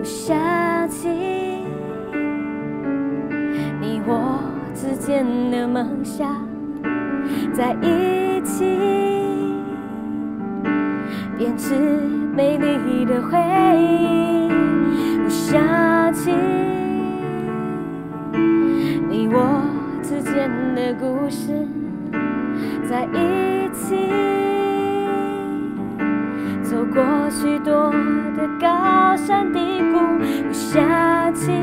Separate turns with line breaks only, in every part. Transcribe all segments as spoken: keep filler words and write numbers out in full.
我想起你我之间的梦想，在一起编织美丽的回忆。我想起你我之间的故事，在一起走过许多的高山低谷。我想起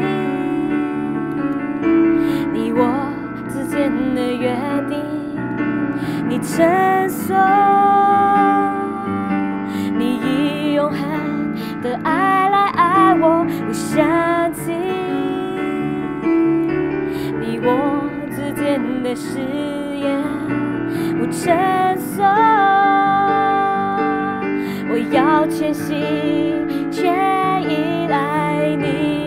你我之间的约定，你承诺你以永恒的爱来爱我。我想起你我之间的誓言，我承诺我要全心全意爱你。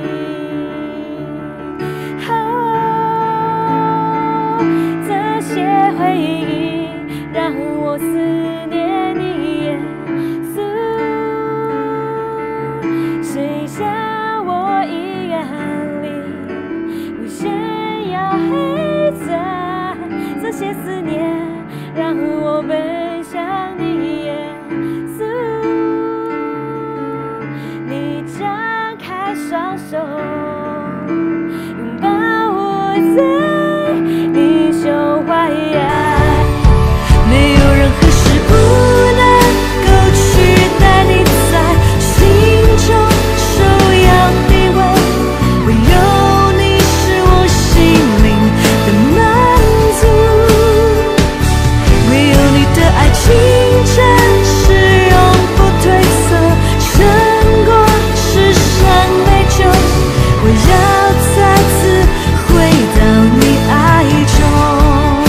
哦，这些回忆让我思念你，耶稣，谁像我一眼里无限要黑着这些思念，让我奔向你，耶稣。你张开双手，拥抱我在你胸怀。没有任何事不能够取代你在心中首要地位，唯有你是我心灵的满足，唯有你的爱情真是永不褪色，胜过世上美酒。我要再次回到你爱中。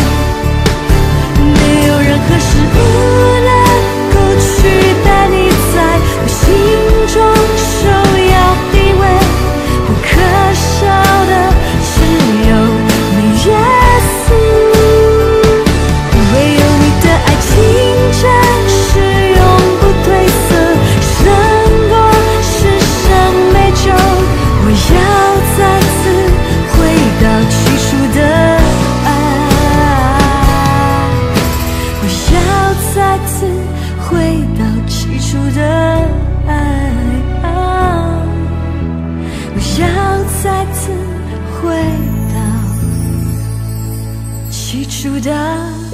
没有任何事不能够取代你在我心中首要地位，不可少的只有你，耶稣。唯有你的爱情真是永不褪色，胜过世上美酒。我要再次回到起初的爱，我要再次回到起初的爱，我要再次回到起初的爱。